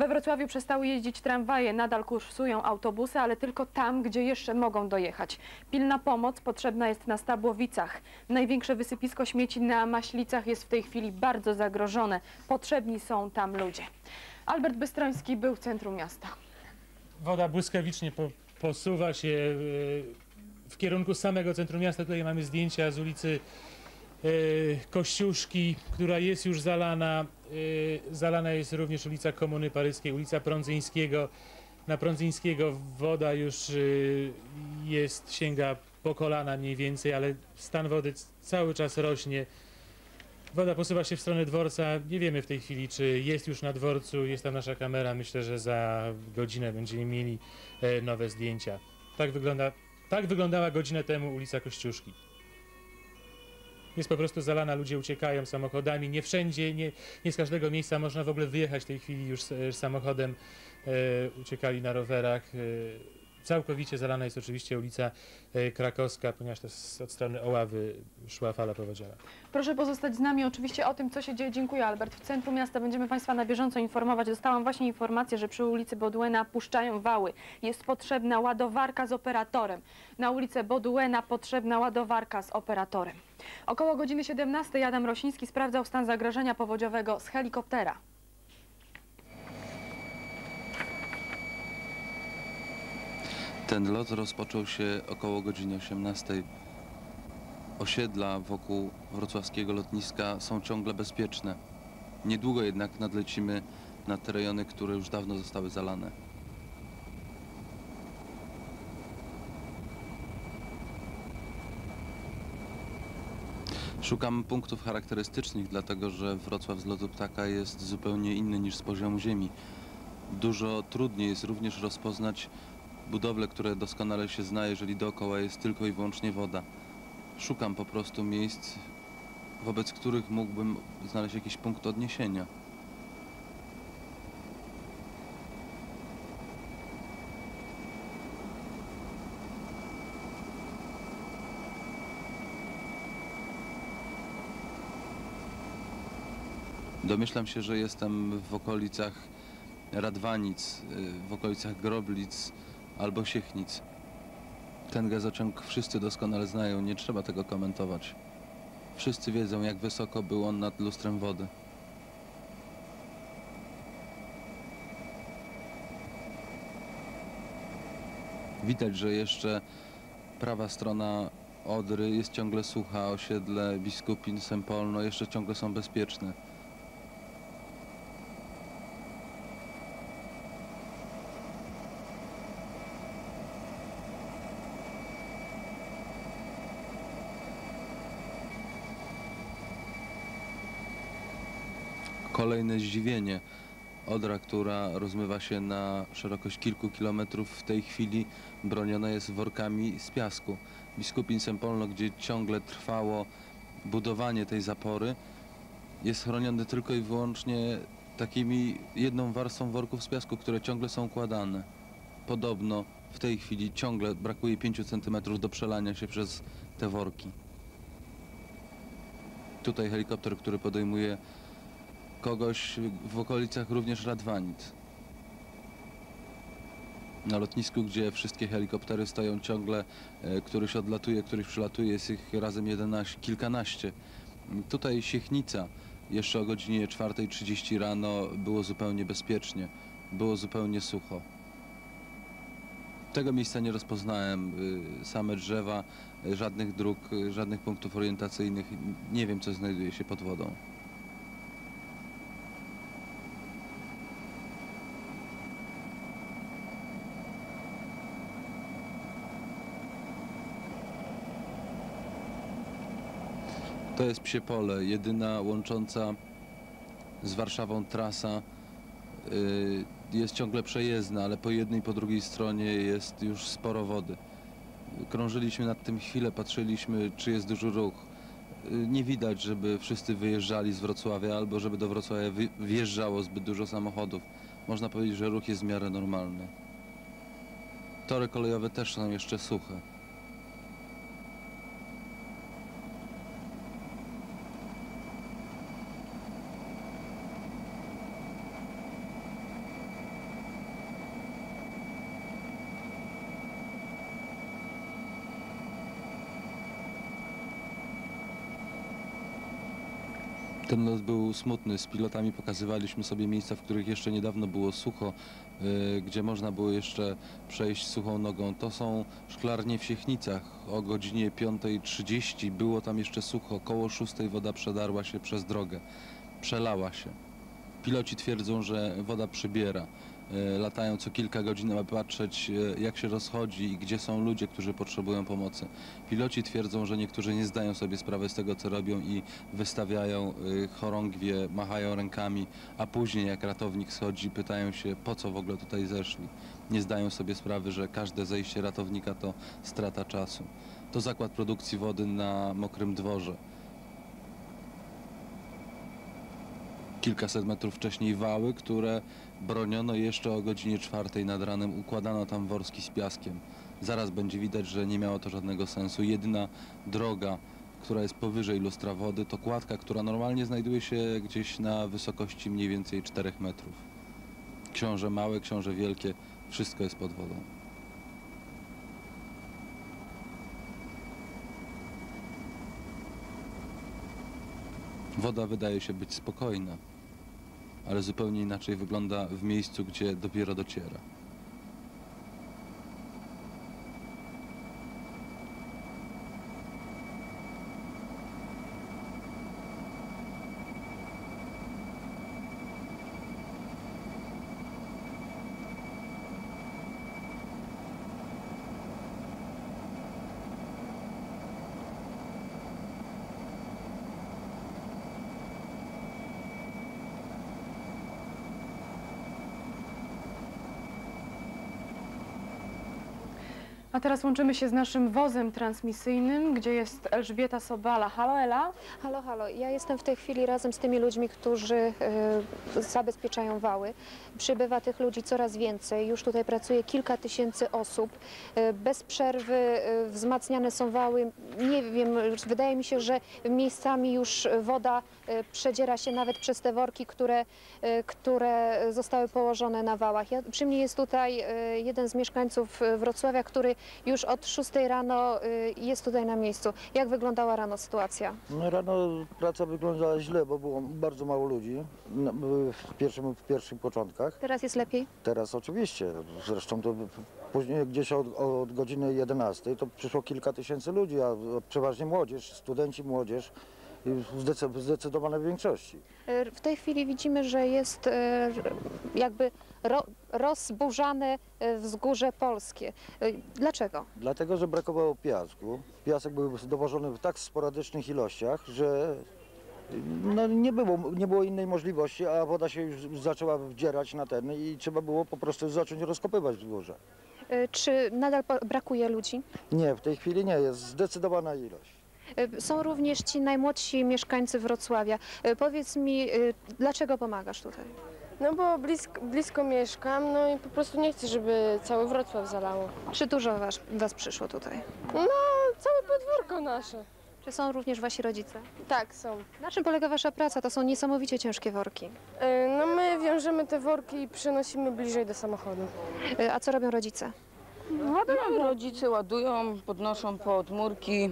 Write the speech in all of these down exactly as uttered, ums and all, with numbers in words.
We Wrocławiu przestały jeździć tramwaje, nadal kursują autobusy, ale tylko tam, gdzie jeszcze mogą dojechać. Pilna pomoc potrzebna jest na Stabłowicach. Największe wysypisko śmieci na Maślicach jest w tej chwili bardzo zagrożone. Potrzebni są tam ludzie. Albert Bystroński był w centrum miasta. Woda błyskawicznie po, posuwa się w kierunku samego centrum miasta. Tutaj mamy zdjęcia z ulicy Kościuszki, która jest już zalana. Zalana jest również ulica Komuny Paryskiej, ulica Prądzyńskiego. Na Prądzyńskiego woda już jest, sięga po kolana mniej więcej, ale stan wody cały czas rośnie. Woda posuwa się w stronę dworca. Nie wiemy w tej chwili, czy jest już na dworcu. Jest tam nasza kamera. Myślę, że za godzinę będziemy mieli nowe zdjęcia. Tak wygląda, tak wyglądała godzinę temu ulica Kościuszki. Jest po prostu zalana, ludzie uciekają samochodami. Nie wszędzie, nie, nie z każdego miejsca można w ogóle wyjechać w tej chwili już samochodem. E, uciekali na rowerach. E, całkowicie zalana jest oczywiście ulica e, Krakowska, ponieważ to z, od strony Oławy szła fala powodziowa. Proszę pozostać z nami oczywiście o tym, co się dzieje. Dziękuję, Albert. W centrum miasta będziemy Państwa na bieżąco informować. Dostałam właśnie informację, że przy ulicy Boduena puszczają wały. Jest potrzebna ładowarka z operatorem. Na ulicę Boduena potrzebna ładowarka z operatorem. Około godziny siedemnastej Adam Rosiński sprawdzał stan zagrożenia powodziowego z helikoptera. Ten lot rozpoczął się około godziny osiemnastej. Osiedla wokół wrocławskiego lotniska są ciągle bezpieczne. Niedługo jednak nadlecimy na te rejony, które już dawno zostały zalane. Szukam punktów charakterystycznych, dlatego że Wrocław z lotu ptaka jest zupełnie inny niż z poziomu ziemi. Dużo trudniej jest również rozpoznać budowle, które doskonale się zna, jeżeli dookoła jest tylko i wyłącznie woda. Szukam po prostu miejsc, wobec których mógłbym znaleźć jakiś punkt odniesienia. Domyślam się, że jestem w okolicach Radwanic, w okolicach Groblic albo Siechnic. Ten gazociąg wszyscy doskonale znają, nie trzeba tego komentować. Wszyscy wiedzą, jak wysoko był on nad lustrem wody. Widać, że jeszcze prawa strona Odry jest ciągle sucha, osiedle Biskupin, Sempolno jeszcze ciągle są bezpieczne. Kolejne zdziwienie. Odra, która rozmywa się na szerokość kilku kilometrów, w tej chwili broniona jest workami z piasku. Biskupin Sempolno, gdzie ciągle trwało budowanie tej zapory, jest chroniony tylko i wyłącznie takimi jedną warstwą worków z piasku, które ciągle są układane. Podobno w tej chwili ciągle brakuje pięciu centymetrów do przelania się przez te worki. Tutaj helikopter, który podejmuje kogoś w okolicach również Radwanic. Na lotnisku, gdzie wszystkie helikoptery stoją ciągle, e, któryś odlatuje, któryś przylatuje, jest ich razem jedenaście, kilkanaście. Tutaj Siechnica, jeszcze o godzinie czwartej trzydzieści rano było zupełnie bezpiecznie, było zupełnie sucho. Tego miejsca nie rozpoznałem, y, same drzewa, y, żadnych dróg, y, żadnych punktów orientacyjnych, nie wiem, co znajduje się pod wodą. To jest Psie Pole, jedyna łącząca z Warszawą trasa y, jest ciągle przejezdna, ale po jednej i po drugiej stronie jest już sporo wody. Krążyliśmy nad tym chwilę, patrzyliśmy, czy jest duży ruch. Y, nie widać, żeby wszyscy wyjeżdżali z Wrocławia albo żeby do Wrocławia wy, wjeżdżało zbyt dużo samochodów. Można powiedzieć, że ruch jest w miarę normalny. Tory kolejowe też są jeszcze suche. Ten lot był smutny. Z pilotami pokazywaliśmy sobie miejsca, w których jeszcze niedawno było sucho, y, gdzie można było jeszcze przejść suchą nogą. To są szklarnie w Siechnicach. O godzinie piątej trzydzieści było tam jeszcze sucho. Koło szóstej woda przedarła się przez drogę. Przelała się. Piloci twierdzą, że woda przybiera. Y, latają co kilka godzin, aby patrzeć, y, jak się rozchodzi i gdzie są ludzie, którzy potrzebują pomocy. Piloci twierdzą, że niektórzy nie zdają sobie sprawy z tego, co robią i wystawiają y, chorągwie, machają rękami, a później jak ratownik schodzi, pytają się, po co w ogóle tutaj zeszli. Nie zdają sobie sprawy, że każde zejście ratownika to strata czasu. To zakład produkcji wody na Mokrym Dworze. Kilkaset metrów wcześniej wały, które broniono jeszcze o godzinie czwartej nad ranem. Układano tam worski z piaskiem. Zaraz będzie widać, że nie miało to żadnego sensu. Jedyna droga, która jest powyżej lustra wody, to kładka, która normalnie znajduje się gdzieś na wysokości mniej więcej czterech metrów. Książe małe, książe wielkie, wszystko jest pod wodą. Woda wydaje się być spokojna, ale zupełnie inaczej wygląda w miejscu, gdzie dopiero dociera. A teraz łączymy się z naszym wozem transmisyjnym, gdzie jest Elżbieta Sobala. Halo Ela? Halo, halo. Ja jestem w tej chwili razem z tymi ludźmi, którzy y, zabezpieczają wały. Przybywa tych ludzi coraz więcej. Już tutaj pracuje kilka tysięcy osób. Y, bez przerwy y, wzmacniane są wały. Nie wiem, wydaje mi się, że miejscami już woda y, przedziera się nawet przez te worki, które, y, które zostały położone na wałach. Ja, przy mnie jest tutaj y, jeden z mieszkańców Wrocławia, który już od szóstej rano y, jest tutaj na miejscu. Jak wyglądała rano sytuacja? No rano praca wyglądała źle, bo było bardzo mało ludzi no, w, pierwszym, w pierwszych początkach. Teraz jest lepiej? Teraz oczywiście, zresztą to później gdzieś od, od godziny jedenastej to przyszło kilka tysięcy ludzi, a przeważnie młodzież, studenci, młodzież w zdecy- w zdecydowanej większości. Y, W tej chwili widzimy, że jest y, jakby ro, rozburzane y, wzgórze polskie. Y, Dlaczego? Dlatego, że brakowało piasku. Piasek był dowożony w tak sporadycznych ilościach, że no, nie, było, nie było innej możliwości, a woda się już zaczęła wdzierać na ten i trzeba było po prostu zacząć rozkopywać wzgórze. Y, Czy nadal po- brakuje ludzi? Nie, w tej chwili nie, jest zdecydowana ilość. Y, Są również ci najmłodsi mieszkańcy Wrocławia. Y, Powiedz mi, y, dlaczego pomagasz tutaj? No bo blisko, blisko mieszkam, no i po prostu nie chcę, żeby cały Wrocław zalało. Czy dużo was, was przyszło tutaj? No, całe podwórko nasze. Czy są również wasi rodzice? Tak, są. Na czym polega wasza praca? To są niesamowicie ciężkie worki. Yy, No my wiążemy te worki i przenosimy bliżej do samochodu. Y, A co robią rodzice? No, rodzice ładują, podnoszą pod murki.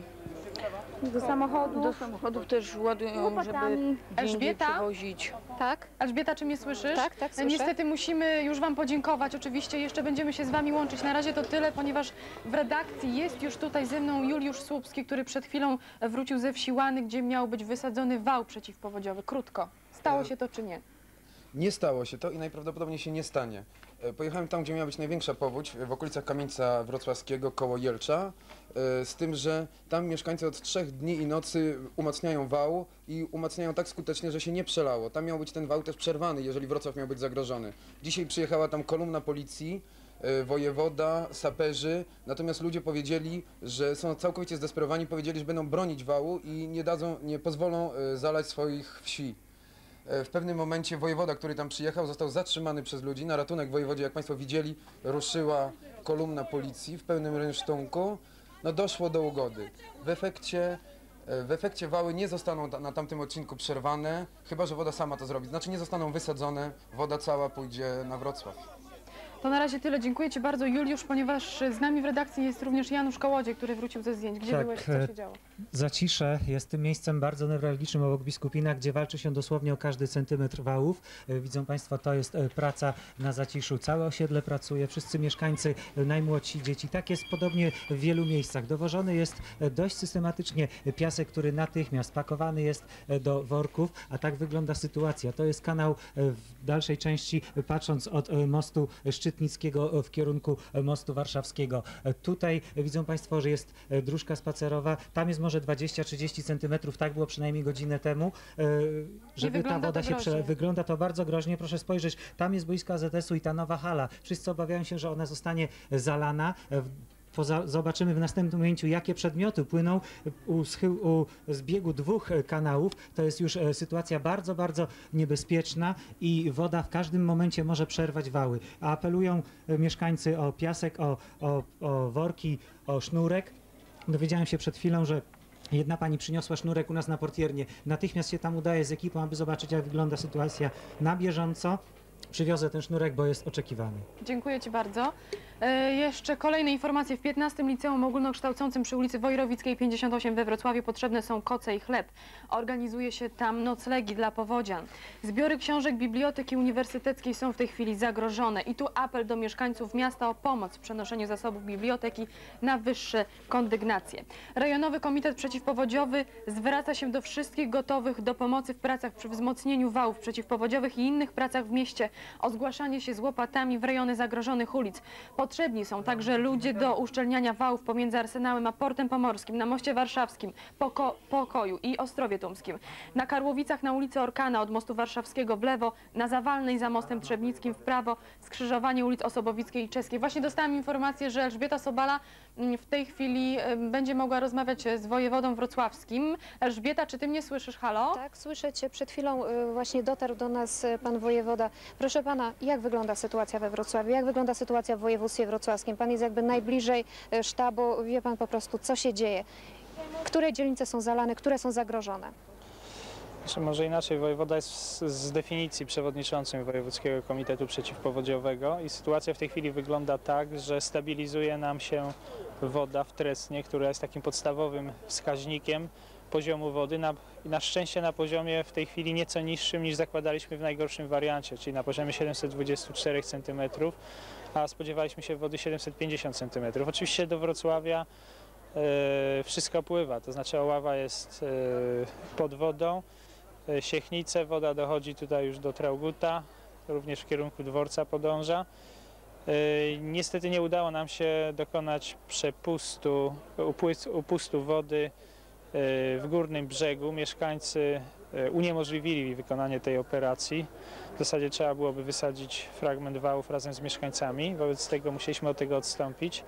Do samochodu. Do samochodów też ładują, Łopatami. żeby gdzie indziej Elżbieta? przewozić. Tak? Elżbieta, czy mnie słyszysz? Tak, tak, słyszę. Niestety musimy już Wam podziękować. Oczywiście jeszcze będziemy się z Wami łączyć. Na razie to tyle, ponieważ w redakcji jest już tutaj ze mną Juliusz Słupski, który przed chwilą wrócił ze Wsi Łany, gdzie miał być wysadzony wał przeciwpowodziowy. Krótko. Stało się to czy nie? Nie stało się to i najprawdopodobniej się nie stanie. E, Pojechałem tam, gdzie miała być największa powódź, w okolicach Kamieńca Wrocławskiego, koło Jelcza, e, z tym, że tam mieszkańcy od trzech dni i nocy umacniają wał i umacniają tak skutecznie, że się nie przelało. Tam miał być ten wał też przerwany, jeżeli Wrocław miał być zagrożony. Dzisiaj przyjechała tam kolumna policji, e, wojewoda, saperzy, natomiast ludzie powiedzieli, że są całkowicie zdesperowani, powiedzieli, że będą bronić wału i nie dadzą, nie pozwolą e, zalać swoich wsi. W pewnym momencie wojewoda, który tam przyjechał, został zatrzymany przez ludzi. Na ratunek wojewodzie, jak Państwo widzieli, ruszyła kolumna policji w pełnym rynsztunku. No doszło do ugody. W efekcie, w efekcie wały nie zostaną ta- na tamtym odcinku przerwane, chyba że woda sama to zrobi. Znaczy nie zostaną wysadzone, woda cała pójdzie na Wrocław. To na razie tyle. Dziękuję Ci bardzo, Juliusz, ponieważ z nami w redakcji jest również Janusz Kołodziej, który wrócił ze zdjęć. Gdzie Tak, byłeś, co się działo? Zacisze jest tym miejscem bardzo newralgicznym obok Biskupina, gdzie walczy się dosłownie o każdy centymetr wałów. E, Widzą Państwo, to jest e, praca na Zaciszu. Całe osiedle pracuje, wszyscy mieszkańcy, e, najmłodsi dzieci. Tak jest podobnie w wielu miejscach. Dowożony jest e, dość systematycznie piasek, który natychmiast pakowany jest e, do worków, a tak wygląda sytuacja. To jest kanał e, w dalszej części, e, patrząc od e, mostu Szczytnickiego w kierunku mostu warszawskiego. E, Tutaj e, widzą Państwo, że jest e, dróżka spacerowa. Tam jest może dwadzieścia trzydzieści centymetrów, tak było przynajmniej godzinę temu, e, żeby ta wygląda woda to się prze... groźnie. Wygląda to bardzo groźnie, proszę spojrzeć, tam jest boisko A Z S-u i ta nowa hala. Wszyscy obawiają się, że ona zostanie zalana. E, Poza, zobaczymy w następnym ujęciu, jakie przedmioty płyną u, schył, u zbiegu dwóch kanałów. To jest już e, sytuacja bardzo, bardzo niebezpieczna i woda w każdym momencie może przerwać wały. A apelują e, mieszkańcy o piasek, o, o, o worki, o sznurek. Dowiedziałem się przed chwilą, że jedna pani przyniosła sznurek u nas na portiernię. Natychmiast się tam udaje z ekipą, aby zobaczyć, jak wygląda sytuacja na bieżąco. Przywiozę ten sznurek, bo jest oczekiwany. Dziękuję Ci bardzo. E, jeszcze kolejne informacje. W piętnastym Liceum Ogólnokształcącym przy ulicy Wojrowickiej pięćdziesiąt osiem we Wrocławiu potrzebne są koce i chleb. Organizuje się tam noclegi dla powodzian. Zbiory książek Biblioteki Uniwersyteckiej są w tej chwili zagrożone i tu apel do mieszkańców miasta o pomoc w przenoszeniu zasobów biblioteki na wyższe kondygnacje. Rejonowy Komitet Przeciwpowodziowy zwraca się do wszystkich gotowych do pomocy w pracach przy wzmocnieniu wałów przeciwpowodziowych i innych pracach w mieście o zgłaszanie się z łopatami w rejony zagrożonych ulic. Potrzebni są także ludzie do uszczelniania wałów pomiędzy Arsenałem a Portem Pomorskim, na Moście Warszawskim, Poko Pokoju i Ostrowie Tumskim. Na Karłowicach na ulicy Orkana od Mostu Warszawskiego w lewo, na Zawalnej za Mostem Trzebnickim w prawo, skrzyżowanie ulic Osobowickiej i Czeskiej. Właśnie dostałam informację, że Elżbieta Sobala w tej chwili będzie mogła rozmawiać z wojewodą wrocławskim. Elżbieta, czy Ty mnie słyszysz? Halo? Tak, słyszę Cię. Przed chwilą y, właśnie dotarł do nas y, pan wojewoda. Proszę pana, jak wygląda sytuacja we Wrocławiu? Jak wygląda sytuacja w województwie wrocławskim? Pan jest jakby najbliżej y, sztabu. Wie pan po prostu, co się dzieje? Które dzielnice są zalane, które są zagrożone? Czy może inaczej, wojewoda jest z, z definicji przewodniczącym Wojewódzkiego Komitetu Przeciwpowodziowego i sytuacja w tej chwili wygląda tak, że stabilizuje nam się woda w Tresnie, która jest takim podstawowym wskaźnikiem poziomu wody. Na, na szczęście na poziomie w tej chwili nieco niższym niż zakładaliśmy w najgorszym wariancie, czyli na poziomie siedemset dwadzieścia cztery centymetrów, a spodziewaliśmy się wody siedemset pięćdziesiąt centymetrów. Oczywiście do Wrocławia e, wszystko pływa, to znaczy Oława jest e, pod wodą. Siechnice, woda dochodzi tutaj już do Trauguta, również w kierunku dworca podąża. Niestety nie udało nam się dokonać przepustu, upustu wody w górnym brzegu. Mieszkańcy uniemożliwili wykonanie tej operacji. W zasadzie trzeba byłoby wysadzić fragment wałów razem z mieszkańcami, wobec tego musieliśmy od tego odstąpić.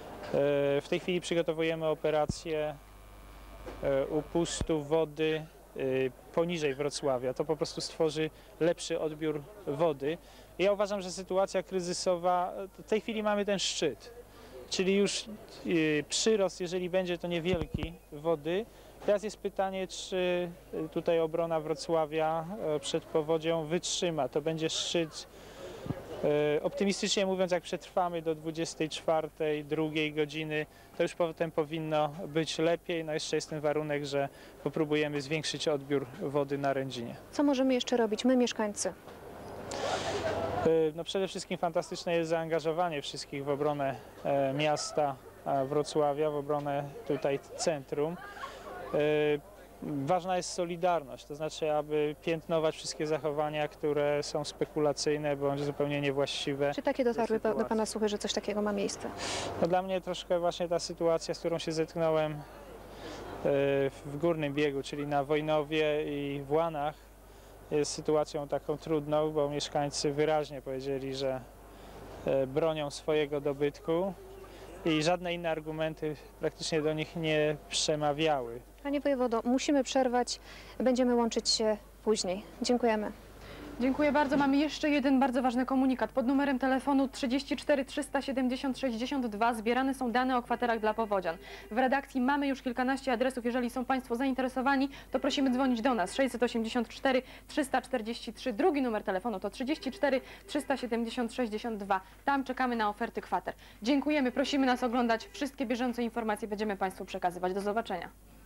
W tej chwili przygotowujemy operację upustu wody poniżej Wrocławia. To po prostu stworzy lepszy odbiór wody. Ja uważam, że sytuacja kryzysowa, w tej chwili mamy ten szczyt, czyli już przyrost, jeżeli będzie to niewielki, wody. Teraz jest pytanie, czy tutaj obrona Wrocławia przed powodzią wytrzyma. To będzie szczyt, optymistycznie mówiąc, jak przetrwamy do dwudziestej czwartej, drugiej godziny, to już potem powinno być lepiej. No jeszcze jest ten warunek, że popróbujemy zwiększyć odbiór wody na Rędzinie. Co możemy jeszcze robić, my mieszkańcy? No przede wszystkim fantastyczne jest zaangażowanie wszystkich w obronę miasta Wrocławia, w obronę tutaj centrum. Ważna jest solidarność, to znaczy, aby piętnować wszystkie zachowania, które są spekulacyjne bądź zupełnie niewłaściwe. Czy takie dotarły do pana słuchy, że coś takiego ma miejsce? No dla mnie troszkę właśnie ta sytuacja, z którą się zetknąłem w górnym biegu, czyli na Wojnowie i w Łanach, jest sytuacją taką trudną, bo mieszkańcy wyraźnie powiedzieli, że bronią swojego dobytku i żadne inne argumenty praktycznie do nich nie przemawiały. Panie wojewodo, musimy przerwać, będziemy łączyć się później. Dziękujemy. Dziękuję bardzo. Mamy jeszcze jeden bardzo ważny komunikat. Pod numerem telefonu trzydzieści cztery trzysta siedemdziesiąt sześćdziesiąt dwa zbierane są dane o kwaterach dla powodzian. W redakcji mamy już kilkanaście adresów. Jeżeli są Państwo zainteresowani, to prosimy dzwonić do nas. sześćset osiemdziesiąt cztery trzysta czterdzieści trzy. Drugi numer telefonu to trzydzieści cztery trzysta siedemdziesiąt sześćdziesiąt dwa. Tam czekamy na oferty kwater. Dziękujemy. Prosimy nas oglądać. Wszystkie bieżące informacje będziemy Państwu przekazywać. Do zobaczenia.